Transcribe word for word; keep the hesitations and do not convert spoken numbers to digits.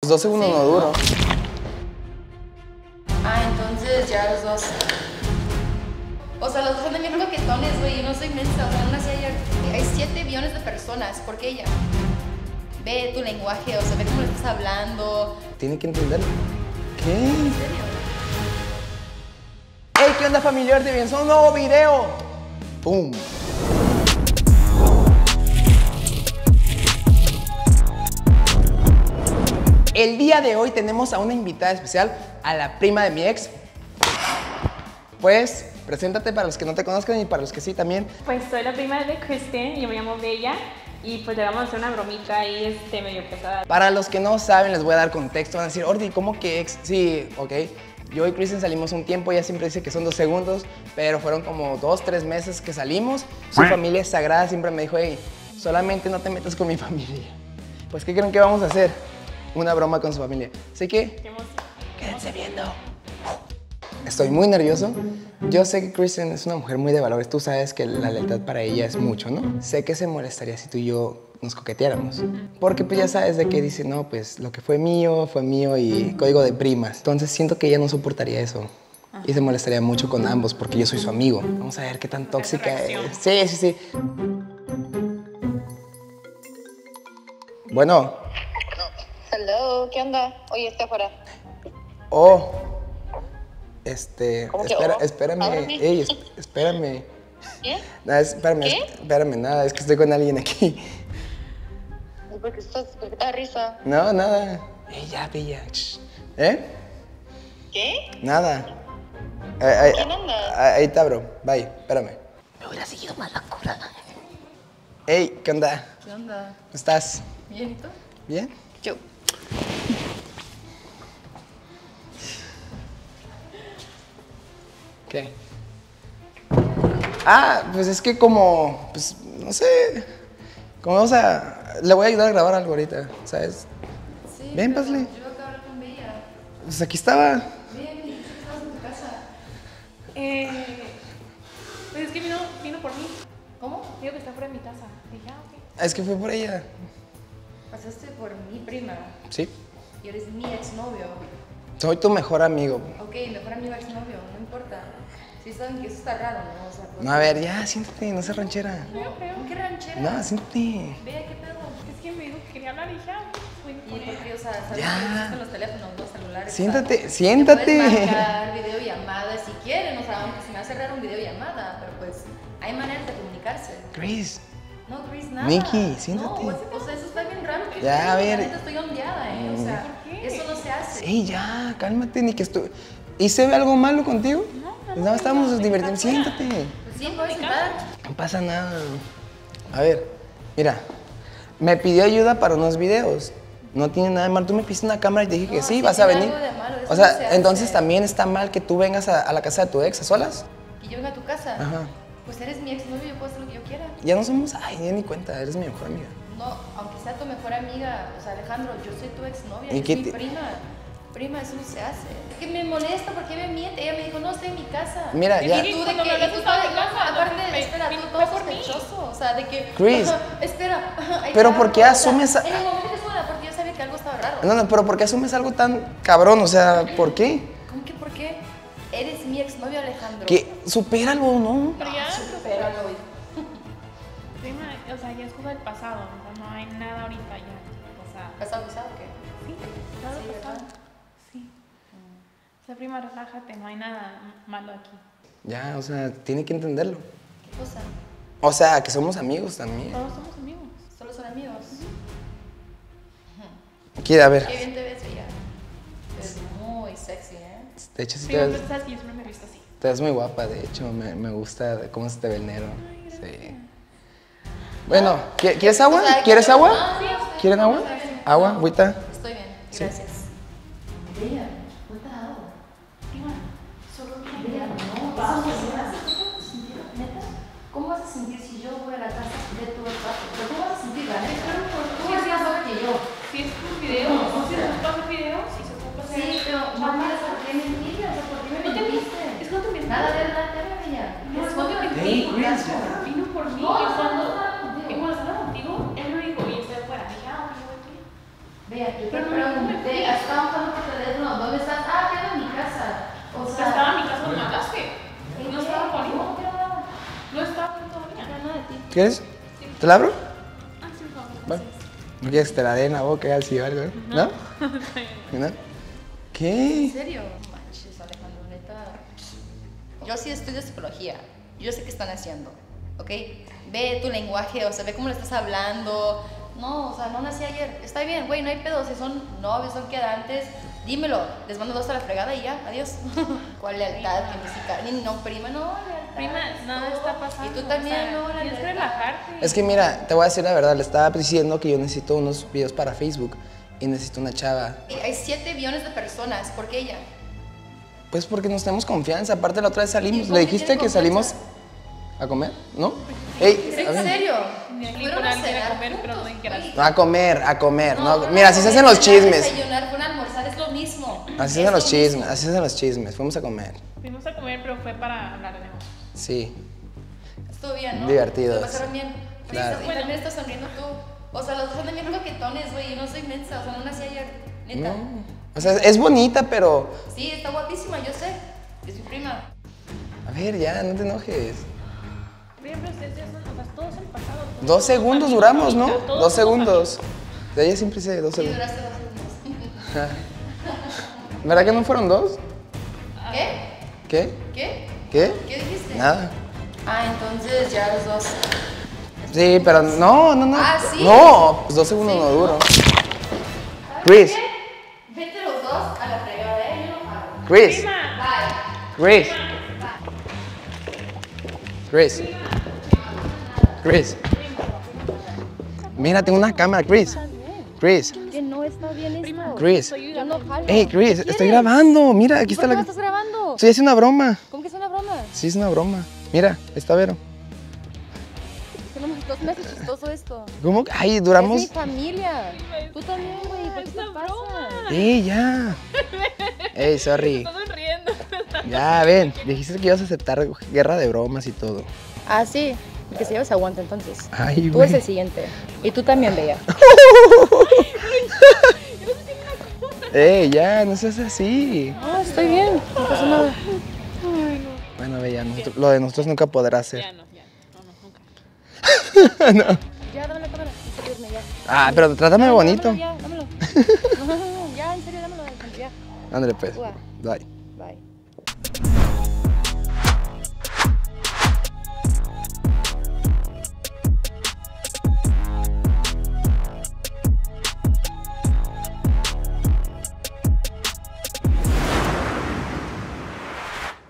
Pues dos segundos ¿Sí? no duro. Ah, entonces ya los dos. O sea, los dos son bien coquetones, güey. Yo no soy mensa. O sea, aún así hay, hay siete billones de personas. ¿Por qué ella? Ve tu lenguaje, o sea, ve cómo le estás hablando. Tiene que entenderlo. ¿Qué? ¿En serio? ¡Hey! ¿Qué onda, familiar? Te vienes a un nuevo video. ¡Pum! El día de hoy tenemos a una invitada especial, a la prima de mi ex. Pues, preséntate para los que no te conozcan y para los que sí también. Pues soy la prima de Kristen, yo me llamo Bella y pues le vamos a hacer una bromita ahí este, medio pesada. Para los que no saben, les voy a dar contexto. Van a decir, Ordi, ¿cómo que ex? Sí, ok. Yo y Kristen salimos un tiempo, ella siempre dice que son dos segundos, pero fueron como dos, tres meses que salimos. Su familia es sagrada, siempre me dijo, hey, solamente no te metas con mi familia. Pues, ¿qué creen que vamos a hacer? Una broma con su familia. Así que, Qué emoción. quédense viendo. Estoy muy nervioso. Yo sé que Kristen es una mujer muy de valores. Tú sabes que la lealtad para ella es mucho, ¿no? Sé que se molestaría si tú y yo nos coqueteáramos. Porque pues ya sabes de que dice, no, pues lo que fue mío, fue mío y código de primas. Entonces siento que ella no soportaría eso. Y se molestaría mucho con ambos porque yo soy su amigo. Vamos a ver qué tan tóxica es. Sí, sí, sí. Bueno. Hello, ¿qué onda? Oye, estoy afuera. Oh. Este, ¿Cómo que espera, oh? espérame, Ábreme. ey, es- espérame. ¿Qué? Nada, espérame, ¿Qué? espérame, nada, es que estoy con alguien aquí. ¿Por qué estás, por qué te da risa? No, nada. Ey, ya, bella. Shh. ¿Eh? ¿Qué? Nada. Ahí, ahí, ¿Quién anda? ahí, ahí está, bro. Bye, espérame. Me hubiera seguido más la cura. Ey, ¿qué onda? ¿Qué onda? ¿Cómo estás? ¿Bien y tú? ¿Bien? Yo. ¿Qué? Ah, pues es que como, pues, no sé, como vamos a, le voy a ayudar a grabar algo ahorita, ¿sabes? Sí. Ven, pero pásale. Yo acabo de hablar con Bella. Pues aquí estaba. Ven, ¿y qué estás en tu casa? Eh, pues es que vino, vino por mí. ¿Cómo? Digo que está fuera de mi casa. Dije, ah, ok. Es que fue por ella. Pasaste por mi prima Sí. y eres mi exnovio. Soy tu mejor amigo. Ok, mejor amigo exnovio, no importa. Sí saben que eso está raro, ¿no? O sea, pues, No, a ver, ya, siéntate, no seas ranchera. ¿Qué ranchera? No, siéntate. Vea, ¿qué pedo? Es que me dijo que quería hablar y dije, ah, pues ¿Y voy por qué? O sea, ¿sabes Ya. que existen los teléfonos, los celulares? Siéntate, O sea, siéntate. te puedes marcar videollamada si quieren, o sea, aunque se me hace raro un videollamada, pero pues hay maneras de comunicarse. Chris. No, Chris, nada. Nikki, siéntate. No, o sea, eso está bien raro. Que Ya, a la ver. neta estoy ondeada, ¿eh? O sea, ¿Por qué? eso no se hace. Ey, ya, cálmate, ni que estoy. ¿Hice algo malo contigo? No, no, Pues nada, estábamos no, divirtiendo. está fuera. Siéntate. Pues sí, puedes sentar. No pasa nada. A ver, mira. Me pidió ayuda para unos videos. No tiene nada de malo. Tú me pidiste una cámara y te dije que No, sí, sí vas a tiene venir. algo de malo, eso O sea, no se hace. entonces también está mal que tú vengas a, a la casa de tu ex a solas. Y yo vengo a tu casa. Ajá. Pues eres mi exnovio, yo puedo hacer lo que yo quiera. Ya no somos. Ay, ya ni cuenta, eres mi mejor amiga. No, aunque sea tu mejor amiga, o sea, Alejandro, yo soy tu exnovia, ¿Y es qué mi te- prima. Prima, eso no se hace. Es que me molesta porque me miente. Ella me dijo, no, estoy en mi casa. Mira, Y ya. tú de Cuando que, me hablaste y tú estaba de- en casa, aparte, me- espera, me- tú fue todo por mí. sospechoso. O sea, de que. Chris. Espera. ahí Pero te ¿por hablo, qué o sea, asumes a- En el momento que sola, porque yo sabía que algo estaba raro. No, no, pero ¿por qué asumes algo tan cabrón? O sea, ¿por qué? ¿Cómo que por qué? Eres mi exnovio, Alejandro. Que supéralo, ¿no? Pero ya, Supéralo, güey. prima, o sea, ya es cosa del pasado, o sea, no hay nada ahorita ya. O sea, ¿Has abusado o qué? sí, todo Sí, pasado. ¿verdad? Sí. O sea, prima, relájate, no hay nada malo aquí. Ya, o sea, tiene que entenderlo. ¿Qué cosa? O sea, que somos amigos también. Todos somos amigos. Solo son amigos. Quiere, a ver. Qué bien te ves, ella. Eres muy sexy, ¿eh? De hecho, sí te Prima, ves, pero sabes que yo siempre me he visto así. te ves muy guapa, de hecho, me, me gusta cómo se te ve el negro. Sí. Bueno, ¿qui- ¿quieres agua? O sea, ¿Quieres que- agua? Ah, sí, estoy- ¿Quieren agua? está bien. ¿Agua? No, ¿Agüita? Estoy bien, Sí. gracias. Bella, ¿cuánta agua? Prima, solo Bella, no, eso no se hace. ¿Cómo vas a sentir, neta? ¿Cómo vas a sentir si yo voy a la casa de tu espacio? ¿Pero cómo vas a sentir, la neta? Tú eres más joven que yo. si es un video, si se ocupa hacer videos, si se ocupa hacer... Sí, pero mamá, ¿por qué mentiras? O ¿por qué me No te mentiste? Es que no te miento. Nada, de verdad, te habla Bella. No, Es no te obvio que mentí. te Chris, ya. Vino por mí No, y no, cuando, no, no, contigo. y cuando estaba contigo, él me dijo, y estoy afuera. Dije, ah, ok, ok. Bella, yo te Pero no, pregunté no me ¿Quieres? ¿Te la abro? Ah, sí, por favor. Va. ¿No quieres que te la dé en la boca así o algo? ¿No? ¿No? ¿Qué? ¿En serio? No manches, Alejandro, neta. Yo sí estudio psicología. Yo sé qué están haciendo, ¿ok? Ve tu lenguaje, o sea, ve cómo le estás hablando. No, o sea, no nací ayer. Está bien, güey, no hay pedo. Si son novios, son quedantes, dímelo. Les mando dos a la fregada y ya, adiós. ¿Cuál lealtad? Que ni siquiera, ni no, prima, no, lealtad. Prima, nada está pasando. Y tú también, o sea, no, la tienes que lealtad. relajarte. Es que mira, te voy a decir la verdad, le estaba diciendo que yo necesito unos videos para Facebook y necesito una chava. Y hay siete billones de personas, ¿por qué ella? Pues porque nos tenemos confianza, aparte la otra vez ¿Y salimos, por le qué dijiste tienen que salimos confianza? a comer, ¿no? Ey, ¿Es a en ver. serio? Ni aquí Fueron con a alguien a cenar comer, pero no juntos, en güey. No, a comer, a comer, no, No, mira, así se hacen no, los chismes, Desayunar, fue a almorzar, es lo mismo. así se Es hacen los lo chismes, mismo. así se hacen los chismes, fuimos a comer, Fuimos a comer, pero fue para hablar de negocios. sí. Estuvo bien, ¿no? Divertido. Se lo pasaron bien. Claro. Sí, y también estás sonriendo tú. O sea, los dos andan bien coquetones, güey. Yo no soy mensa, o sea, no nací ayer. Neta. No. O sea, es bonita, pero, Sí, está guapísima, yo sé. Es mi prima. a ver, ya, no te enojes. Bien, pero ustedes ya son, o sea, todos son pasados. Dos segundos duramos, ¿no? Todos Dos somos segundos. De ella siempre dice dos Sí, segundos. duraste dos segundos. ¿Verdad que no fueron dos? ¿Qué? ¿Qué? ¿Qué? ¿Qué? ¿Qué dijiste? Nada. Ah, entonces ya los dos. Sí, pero no, no, no. Ah, ¿sí? No, pues dos segundos no duro. Chris, Vete los dos a la fregada, ¿eh? Yo no pago. Chris, Bye. Chris. Chris. Chris. Mira, tengo una cámara, Chris. Chris. Que no está bien esto. Chris. Yo no jalo. Hey, Chris, ¿Qué estoy quieres? grabando. Mira, aquí ¿Por está qué la. lo estás grabando? Estoy haciendo una broma. ¿Cómo que es una broma? Sí, es una broma. Mira, está Vero. Tenemos dos meses chistoso esto. ¿Cómo? Ay, Es duramos. mi familia. Tú también, güey. ¿Por qué te pasa? Ey, ya. Ey, sorry. Estás sonriendo. Ya, ven. Dijiste que ibas a aceptar guerra de bromas y todo. Ah, sí. El que se lleva se aguanta entonces. Ay, Tú eres güey. el siguiente. Y tú también, Bella. Ey, ya, no seas así. Ah, estoy bien. No pasa nada. Bueno, Bella, nosotros- lo de nosotros nunca podrá ser. Ya no, ya. No, no, nunca. Ya, dame la cámara. Necesito irme ya. Ah, pero trátame No, bonito. dámelo ya, dámelo. No, no, no, ya, en serio, dámelo. Ya. Ándale, pues. Ua. Bye. Bye.